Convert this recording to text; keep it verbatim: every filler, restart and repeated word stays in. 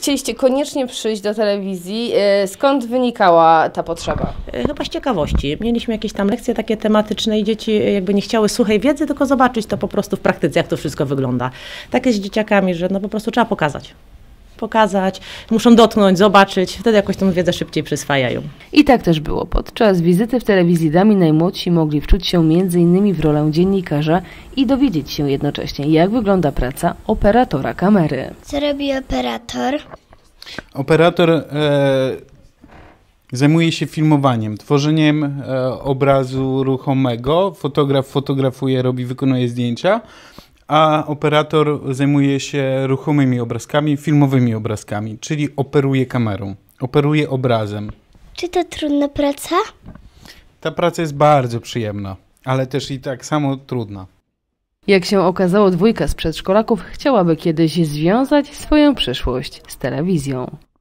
chcieliście koniecznie przyjść do telewizji. Skąd wynikała ta potrzeba? Chyba z ciekawości. Mieliśmy jakieś tam lekcje takie tematyczne i dzieci jakby nie chciały suchej wiedzy, tylko zobaczyć to po prostu w praktyce, jak to wszystko wygląda. Tak jest z dzieciakami, że no po prostu trzeba pokazać. Pokazać, muszą dotknąć, zobaczyć, wtedy jakoś tą wiedzę szybciej przyswajają. I tak też było. Podczas wizyty w telewizji Dami najmłodsi mogli wczuć się między innymi w rolę dziennikarza i dowiedzieć się jednocześnie, jak wygląda praca operatora kamery. Co robi operator? Operator e, zajmuje się filmowaniem, tworzeniem e, obrazu ruchomego. Fotograf fotografuje, robi, wykonuje zdjęcia, a operator zajmuje się ruchomymi obrazkami, filmowymi obrazkami, czyli operuje kamerą, operuje obrazem. Czy to trudna praca? Ta praca jest bardzo przyjemna, ale też i tak samo trudna. Jak się okazało, dwójka z przedszkolaków chciałaby kiedyś związać swoją przyszłość z telewizją.